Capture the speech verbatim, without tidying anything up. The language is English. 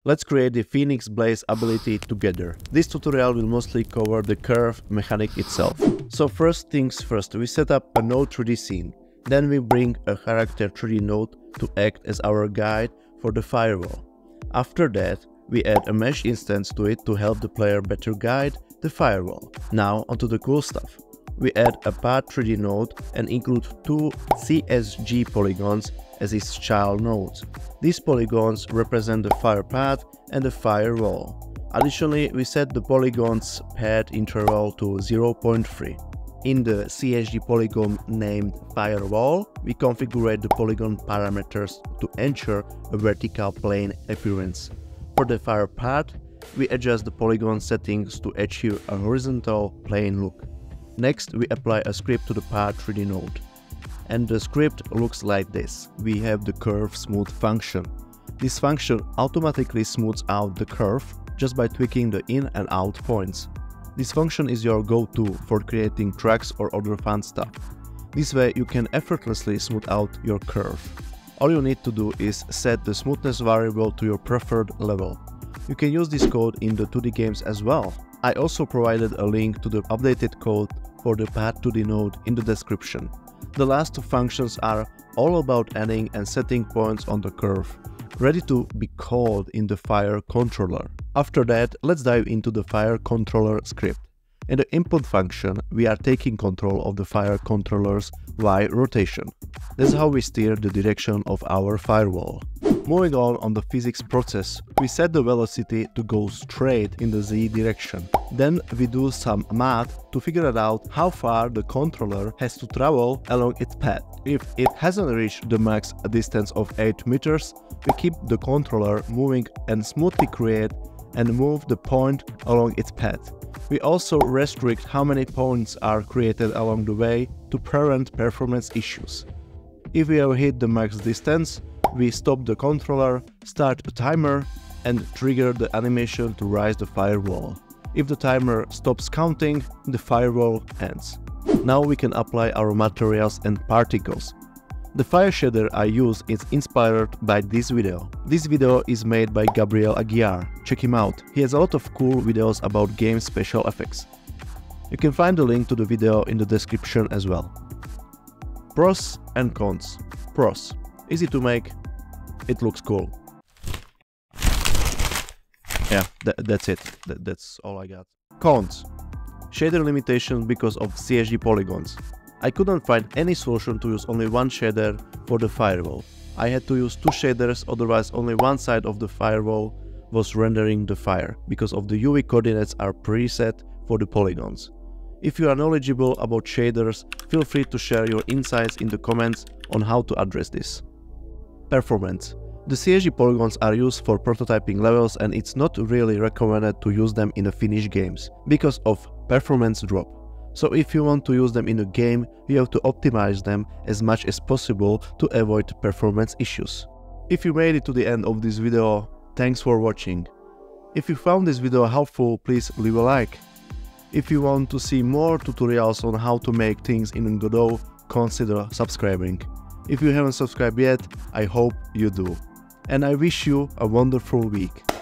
Let's create the Phoenix Blaze ability together. This tutorial will mostly cover the curve mechanic itself. So first things first, we set up a node three D scene. Then we bring a character three D node to act as our guide for the firewall. After that, we add a mesh instance to it to help the player better guide the firewall. Now onto the cool stuff. We add a path three D node and include two C S G polygons as its child nodes. These polygons represent the fire path and the firewall. Additionally, we set the polygon's path interval to zero point three. In the C S G polygon named firewall, we configure the polygon parameters to ensure a vertical plane appearance. For the fire path, we adjust the polygon settings to achieve a horizontal plane look. Next, we apply a script to the path three D node. And the script looks like this. We have the curve smooth function. This function automatically smooths out the curve just by tweaking the in and out points. This function is your go-to for creating tracks or other fun stuff. This way you can effortlessly smooth out your curve. All you need to do is set the smoothness variable to your preferred level. You can use this code in the two D games as well. I also provided a link to the updated code for the path two D node in the description. The last two functions are all about adding and setting points on the curve, ready to be called in the fire controller. After that, let's dive into the fire controller script. In the input function, we are taking control of the fire controller's Y rotation. That's how we steer the direction of our firewall. Moving on on the physics process, we set the velocity to go straight in the Z direction. Then we do some math to figure out how far the controller has to travel along its path. If it hasn't reached the max distance of eight meters, we keep the controller moving and smoothly create and move the point along its path. We also restrict how many points are created along the way to prevent performance issues. If we have hit the max distance, we stop the controller, start a timer, and trigger the animation to raise the firewall. If the timer stops counting, the firewall ends. Now we can apply our materials and particles. The fire shader I use is inspired by this video. This video is made by Gabriel Aguiar. Check him out. He has a lot of cool videos about game special effects. You can find the link to the video in the description as well. Pros and cons. Pros. Easy to make. It looks cool. Yeah, th that's it. Th that's all I got. Cons. Shader limitation because of C S G polygons. I couldn't find any solution to use only one shader for the firewall. I had to use two shaders, otherwise only one side of the firewall was rendering the fire, because of the U V coordinates are preset for the polygons. If you are knowledgeable about shaders, feel free to share your insights in the comments on how to address this. Performance. The C S G polygons are used for prototyping levels and it's not really recommended to use them in the finished games because of performance drop. So if you want to use them in a game, you have to optimize them as much as possible to avoid performance issues. If you made it to the end of this video, thanks for watching. If you found this video helpful, please leave a like. If you want to see more tutorials on how to make things in Godot, consider subscribing. If you haven't subscribed yet, I hope you do. And I wish you a wonderful week.